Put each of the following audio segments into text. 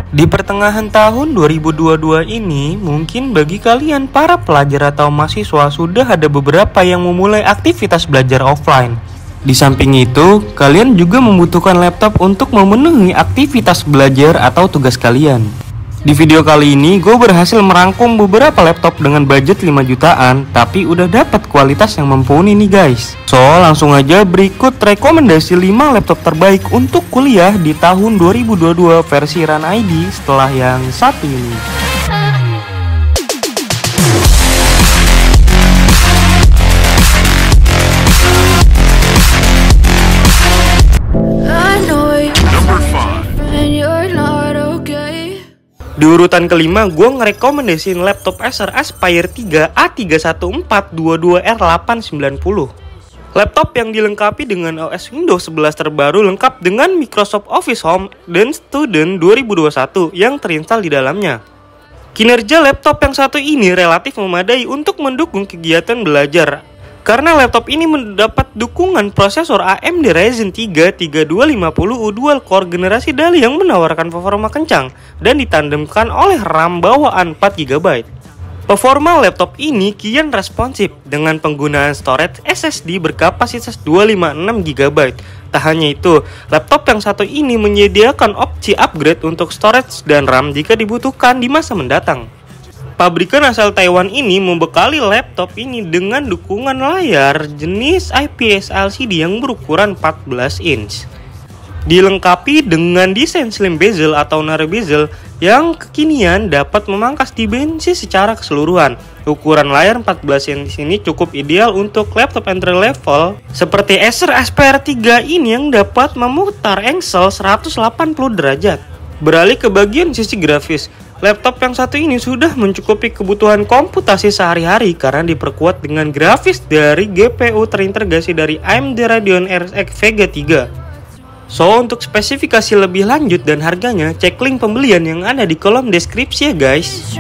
Di pertengahan tahun 2022 ini, mungkin bagi kalian para pelajar atau mahasiswa sudah ada beberapa yang memulai aktivitas belajar offline. Di samping itu, kalian juga membutuhkan laptop untuk memenuhi aktivitas belajar atau tugas kalian. Di video kali ini, gue berhasil merangkum beberapa laptop dengan budget 5 jutaan, tapi udah dapat kualitas yang mumpuni nih guys. So, langsung aja berikut rekomendasi 5 laptop terbaik untuk kuliah di tahun 2022 versi Run ID setelah yang satu ini. Di urutan kelima, gue ngerekomendasiin laptop Acer Aspire 3 A31422R890. Laptop yang dilengkapi dengan OS Windows 11 terbaru lengkap dengan Microsoft Office Home dan Student 2021 yang terinstal di dalamnya. Kinerja laptop yang satu ini relatif memadai untuk mendukung kegiatan belajar, karena laptop ini mendapat dukungan prosesor AMD Ryzen 3 3250U dual core generasi DALI yang menawarkan performa kencang dan ditandemkan oleh RAM bawaan 4GB. Performa laptop ini kian responsif dengan penggunaan storage SSD berkapasitas 256GB. Tak hanya itu, laptop yang satu ini menyediakan opsi upgrade untuk storage dan RAM jika dibutuhkan di masa mendatang. Pabrikan asal Taiwan ini membekali laptop ini dengan dukungan layar jenis IPS LCD yang berukuran 14 inch. Dilengkapi dengan desain slim bezel atau narrow bezel yang kekinian dapat memangkas dimensi secara keseluruhan. Ukuran layar 14 inch ini cukup ideal untuk laptop entry level seperti Acer Aspire 3 ini yang dapat memutar engsel 180 derajat. Beralih ke bagian sisi grafis, laptop yang satu ini sudah mencukupi kebutuhan komputasi sehari-hari karena diperkuat dengan grafis dari GPU terintegrasi dari AMD Radeon RX Vega 3. So, untuk spesifikasi lebih lanjut dan harganya, cek link pembelian yang ada di kolom deskripsi ya guys.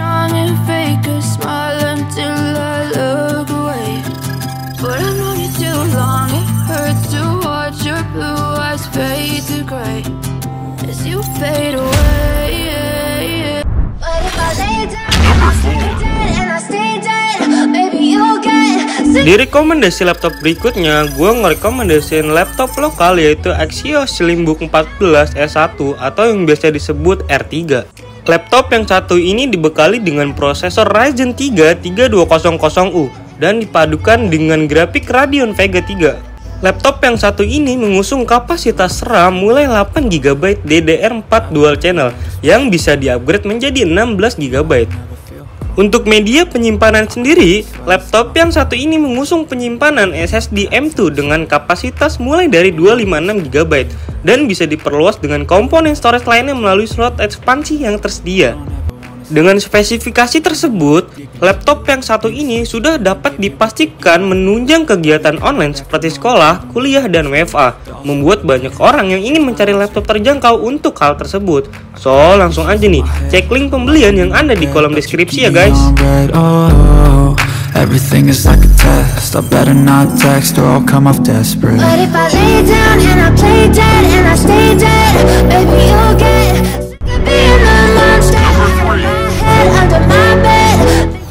Di rekomendasi laptop berikutnya, gue ngerekomendasiin laptop lokal yaitu Axios Slimbook 14 S1 atau yang biasa disebut R3. Laptop yang satu ini dibekali dengan prosesor Ryzen 3 3200U dan dipadukan dengan grafik Radeon Vega 3. Laptop yang satu ini mengusung kapasitas RAM mulai 8GB DDR4 dual channel yang bisa di-upgrade menjadi 16GB. Untuk media penyimpanan sendiri, laptop yang satu ini mengusung penyimpanan SSD M2 dengan kapasitas mulai dari 256GB dan bisa diperluas dengan komponen storage lainnya melalui slot ekspansi yang tersedia. Dengan spesifikasi tersebut, laptop yang satu ini sudah dapat dipastikan menunjang kegiatan online seperti sekolah, kuliah, dan WFA, membuat banyak orang yang ingin mencari laptop terjangkau untuk hal tersebut. So, langsung aja nih, cek link pembelian yang ada di kolom deskripsi ya guys. Everything is like a test. I better not text or I'll come off desperate. But if I lay down and I play dead and I stay dead, baby you'll get sick of being the monster under my bed.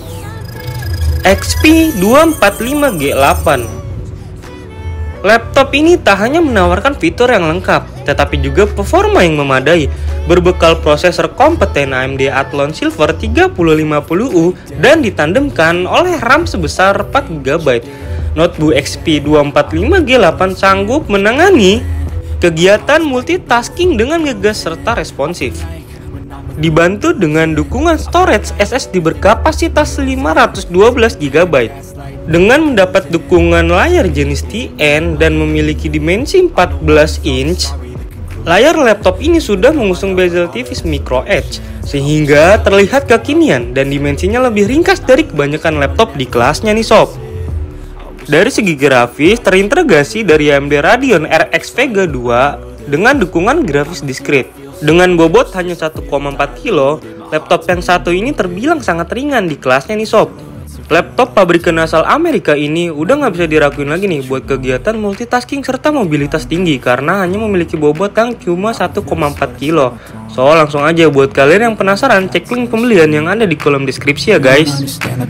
XP 245G8. Laptop ini tak hanya menawarkan fitur yang lengkap, tetapi juga performa yang memadai. Berbekal prosesor kompeten AMD Athlon Silver 3050U dan ditandemkan oleh RAM sebesar 4GB. Notebook XP 245G8 sanggup menangani kegiatan multitasking dengan ngegas serta responsif. Dibantu dengan dukungan storage SSD berkapasitas 512GB. Dengan mendapat dukungan layar jenis TN dan memiliki dimensi 14 inch, layar laptop ini sudah mengusung bezel tipis micro edge sehingga terlihat kekinian dan dimensinya lebih ringkas dari kebanyakan laptop di kelasnya nih sob. Dari segi grafis terintegrasi dari AMD Radeon RX Vega 2 dengan dukungan grafis discrete. Dengan bobot hanya 1,4 kg, laptop yang satu ini terbilang sangat ringan di kelasnya nih sob. Laptop pabrikan asal Amerika ini udah nggak bisa diraguin lagi nih buat kegiatan multitasking serta mobilitas tinggi karena hanya memiliki bobot yang cuma 1,4 kilo. So langsung aja buat kalian yang penasaran, cek link pembelian yang ada di kolom deskripsi ya guys.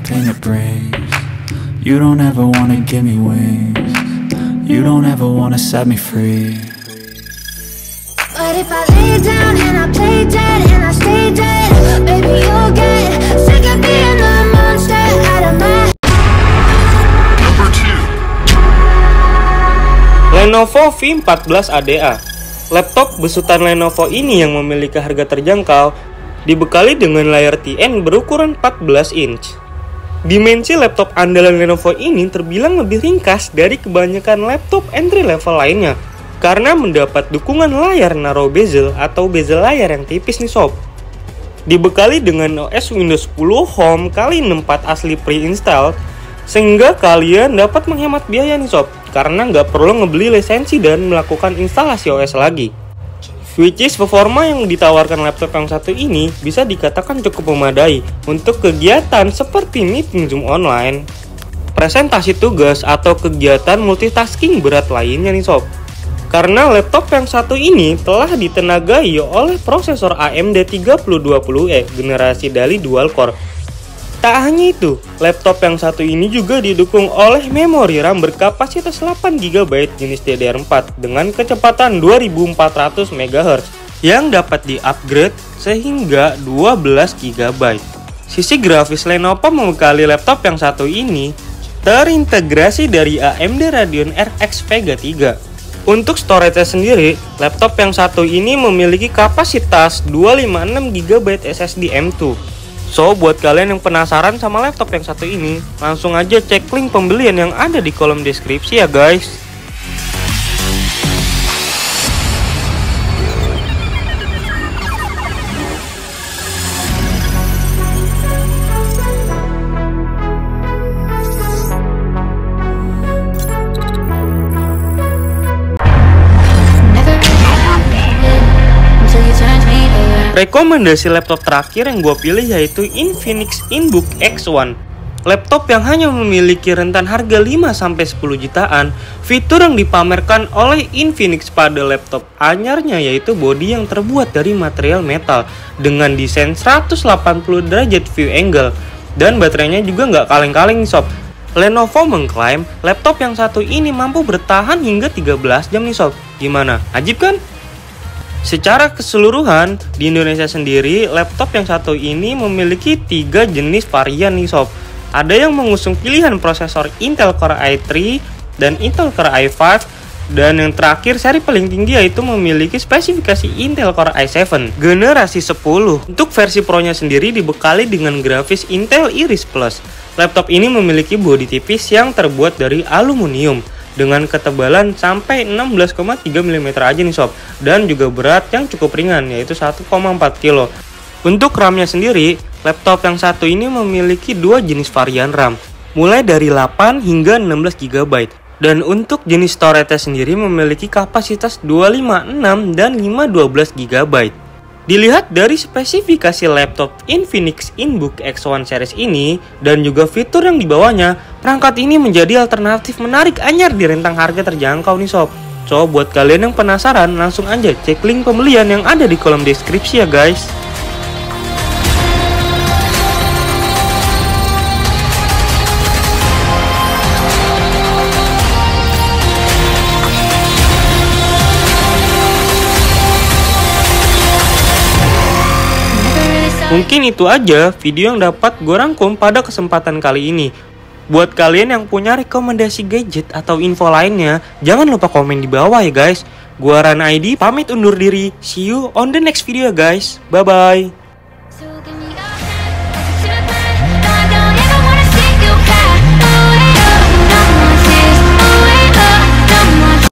You don't ever wanna give me wings. You don't ever wanna set me free. But if I lay down and I play dead and I stay dead, baby you'll get sick of being the monster out of my. Number 2. Lenovo V14 ADA. Laptop besutan Lenovo ini yang memiliki harga terjangkau, dibekali dengan layar TN berukuran 14 inch. Dimensi laptop andalan Lenovo ini terbilang lebih ringkas dari kebanyakan laptop entry level lainnya, karena mendapat dukungan layar narrow bezel atau bezel layar yang tipis nih sob. Dibekali dengan OS Windows 10 Home x 64 asli pre-install, sehingga kalian dapat menghemat biaya nih sob, karena nggak perlu ngebeli lisensi dan melakukan instalasi OS lagi. Which is performa yang ditawarkan laptop yang satu ini bisa dikatakan cukup memadai untuk kegiatan seperti meeting Zoom online, presentasi tugas, atau kegiatan multitasking berat lainnya nih sob. Karena laptop yang satu ini telah ditenagai oleh prosesor AMD 3020E generasi Dali dual core. Tak hanya itu, laptop yang satu ini juga didukung oleh memori RAM berkapasitas 8GB jenis DDR4 dengan kecepatan 2400 MHz yang dapat di-upgrade sehingga 12GB. Sisi grafis Lenovo membekali laptop yang satu ini terintegrasi dari AMD Radeon RX Vega 3. Untuk storage sendiri, laptop yang satu ini memiliki kapasitas 256GB SSD M2. So, buat kalian yang penasaran sama laptop yang satu ini, langsung aja cek link pembelian yang ada di kolom deskripsi ya guys. Rekomendasi laptop terakhir yang gue pilih yaitu Infinix InBook X1. Laptop yang hanya memiliki rentan harga 5-10 jutaan. Fitur yang dipamerkan oleh Infinix pada laptop anyarnya yaitu bodi yang terbuat dari material metal dengan desain 180 derajat view angle, dan baterainya juga nggak kaleng-kaleng sob. Lenovo mengklaim laptop yang satu ini mampu bertahan hingga 13 jam nih sob. Gimana? Ajib kan? Secara keseluruhan, di Indonesia sendiri, laptop yang satu ini memiliki 3 jenis varian nih sob. Ada yang mengusung pilihan prosesor Intel Core i3 dan Intel Core i5, dan yang terakhir seri paling tinggi yaitu memiliki spesifikasi Intel Core i7 generasi 10. Untuk versi Pro-nya sendiri dibekali dengan grafis Intel Iris Plus. Laptop ini memiliki bodi tipis yang terbuat dari aluminium dengan ketebalan sampai 16,3 mm aja nih sob, dan juga berat yang cukup ringan yaitu 1,4 kg. Untuk RAM-nya sendiri, laptop yang satu ini memiliki 2 jenis varian RAM, mulai dari 8 hingga 16 GB. Dan untuk jenis storage sendiri memiliki kapasitas 256 dan 512 GB. Dilihat dari spesifikasi laptop Infinix InBook X1 series ini dan juga fitur yang dibawanya, perangkat ini menjadi alternatif menarik anyar di rentang harga terjangkau nih sob. So buat kalian yang penasaran, langsung aja cek link pembelian yang ada di kolom deskripsi ya guys. Mungkin itu aja video yang dapat gue rangkum pada kesempatan kali ini. Buat kalian yang punya rekomendasi gadget atau info lainnya, jangan lupa komen di bawah ya guys. Gua Ran ID pamit undur diri. See you on the next video guys. Bye bye.